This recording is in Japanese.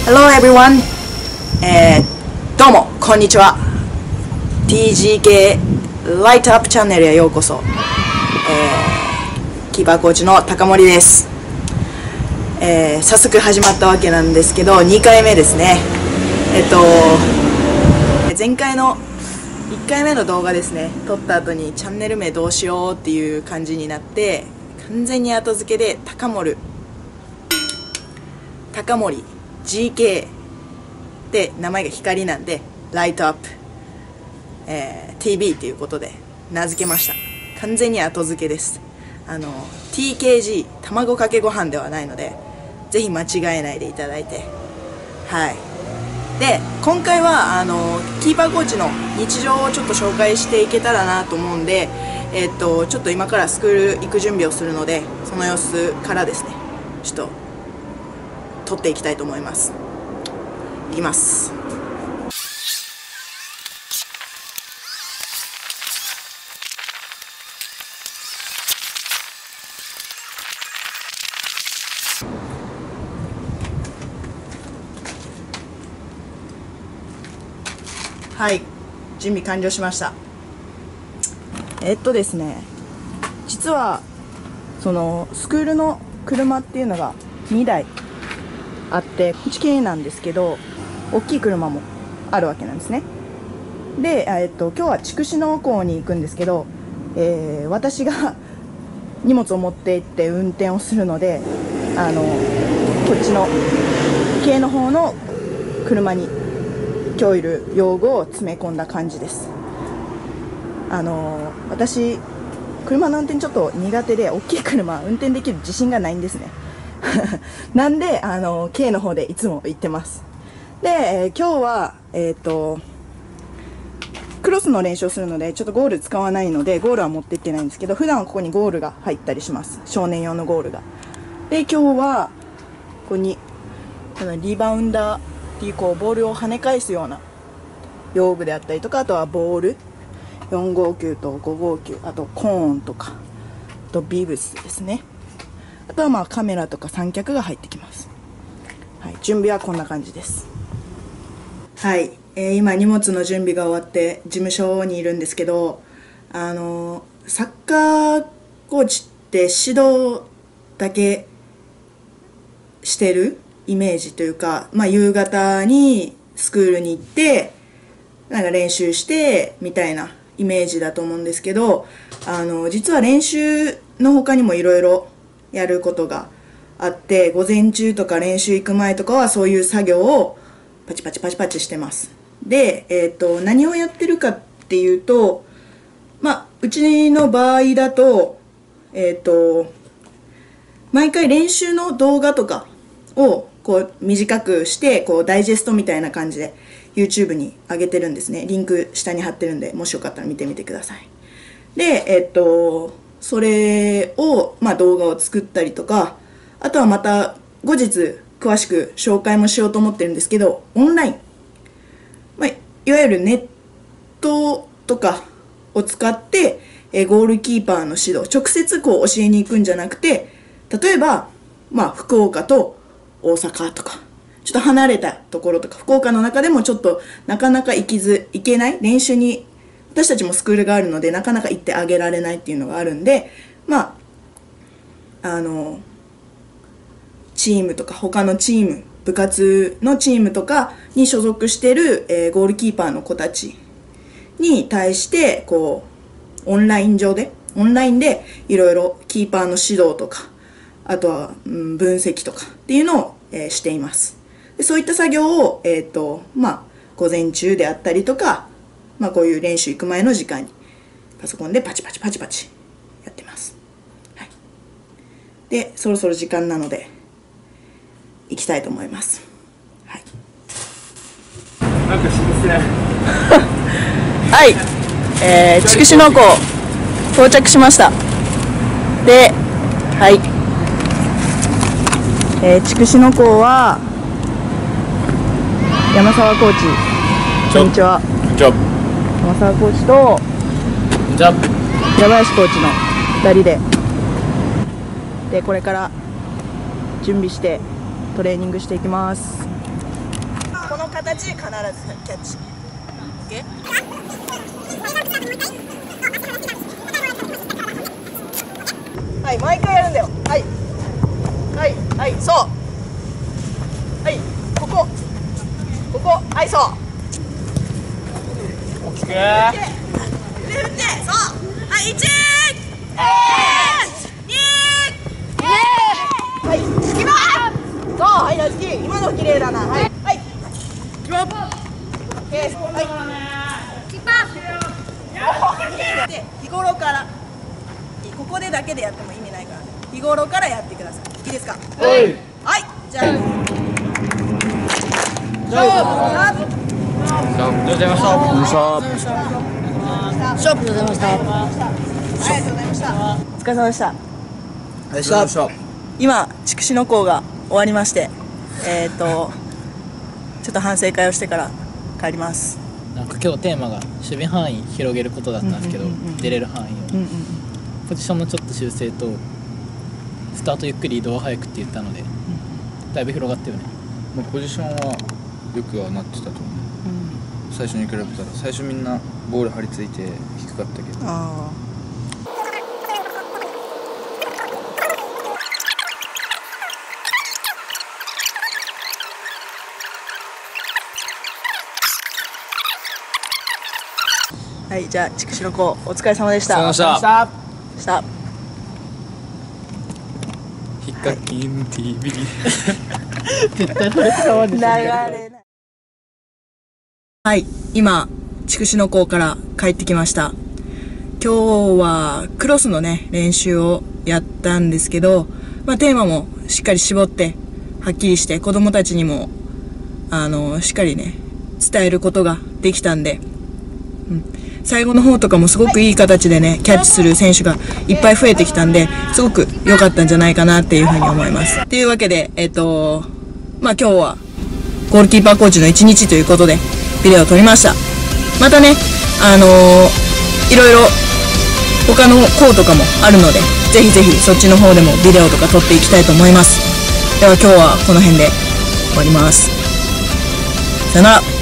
Hello everyone、どうもこんにちは。 TGK ライトアップチャンネルへようこそ。キーパーコーチの高森です。早速始まったわけなんですけど、2回目ですね。前回の1回目の動画ですね、撮った後にチャンネル名どうしようっていう感じになって、完全に後付けで高森 GK で名前が光なんでライトアップ、TV ということで名付けました。完全に後付けです。TKG 卵かけご飯ではないので、ぜひ間違えないでいただいて。はい。で、今回はキーパーコーチの日常をちょっと紹介していけたらなと思うんで、ちょっと今からスクール行く準備をするので、その様子からですね、ちょっと撮っていきたいと思います。いきます。はい、準備完了しました。ですね、実はそのスクールの車っていうのが2台あって、こっち系なんですけど、大きい車もあるわけなんですね。で、今日は筑紫野港に行くんですけど、私が荷物を持って行って運転をするので、こっちの系の方の車に今日いる用具を詰め込んだ感じです。私車の運転ちょっと苦手で、大きい車運転できる自信がないんですね。なんでK の方でいつも行ってます。で、今日はクロスの練習をするので、ちょっとゴール使わないのでゴールは持って行ってないんですけど、普段はここにゴールが入ったりします。少年用のゴールが。で、今日はここにこのリバウンダーっていうボールを跳ね返すような用具であったりとか、あとはボール459と559、あとコーンとか、あとビブスですね。あとはカメラとか三脚が入ってきます。はい、準備はこんな感じです。はい、今荷物の準備が終わって事務所にいるんですけど、サッカーコーチって指導だけしてるイメージというか、夕方にスクールに行ってなんか練習してみたいなイメージだと思うんですけど、実は練習の他にもいろいろやることがあって、午前中とか練習行く前とかはそういう作業をパチパチパチパチしてます。で、何をやってるかっていうと、うちの場合だと、毎回練習の動画とかを短くしてダイジェストみたいな感じで YouTube に上げてるんですね。リンク下に貼ってるんで、もしよかったら見てみてください。で、それを、動画を作ったりとか、あとはまた後日詳しく紹介もしようと思ってるんですけど、オンライン、いわゆるネットとかを使って、ゴールキーパーの指導、直接教えに行くんじゃなくて、例えば、福岡と大阪とか、ちょっと離れたところとか、福岡の中でもちょっとなかなか行けない練習に、私たちもスクールがあるのでなかなか行ってあげられないっていうのがあるんで、チームとか他のチーム、部活のチームとかに所属している、ゴールキーパーの子たちに対してオンラインでいろいろキーパーの指導とか、あとは、分析とかっていうのを、しています。で、そういった作業を、午前中であったりとか、こういう練習行く前の時間にパソコンでパチパチパチパチやってます。はい。で、そろそろ時間なので行きたいと思います。はい。 なんかしますね。 はい。筑紫野港到着しました。で、はい。筑紫野港は山沢コーチ、こんにちは。山沢コーチと平林コーチの2人でこれから準備してトレーニングしていきます。 タッチで必ずキャッチ。OK？ はい、毎回やるんだよ。はい。はい、はい、そう。はい、ここ。ここ、はい、そう。 大きく。 腕振って、そう。はい、1、2、はい、隙間。そう、はい、ラスキー。今の綺麗だな。はい、はい。 キープ。 オッケー。はい。キーパー。で、日頃から。ここでだけでやっても意味ないからね。日頃からやってください。いいですか。 はい。 はい、じゃあ。 ありがとうございました。 ショップございました。ありがとうございました。お疲れ様でした。今、筑紫野港が終わりまして、ちょっと反省会をしてから帰ります。 なんか今日テーマが守備範囲広げることだったんですけど、出れる範囲を、ポジションのちょっと修正とスタートゆっくり移動早くって言ったので、だいぶ広がったよね。 まあ、ポジションはよくはなってたと思う、最初に比べたら。最初みんなボール張り付いて低かったけど。 はい、じゃあ筑紫野港お疲れ様でした。 お疲れ様でした。 ヒカキン TV 絶対これ伝わんでしょ。流れない。はい、今筑紫野港から帰ってきました。今日はクロスのね練習をやったんですけど、まあテーマもしっかり絞ってはっきりして子供たちにもしっかりね伝えることができたんで、最後の方とかもすごくいい形でねキャッチする選手がいっぱい増えてきたんで、すごく良かったんじゃないかなっていうふうに思います。っていうわけでまあ今日はゴールキーパーコーチの一日ということでビデオを撮りました。またねいろいろ他の項とかもあるので、ぜひぜひそっちの方でもビデオとか撮っていきたいと思います。では今日はこの辺で終わります。さよなら。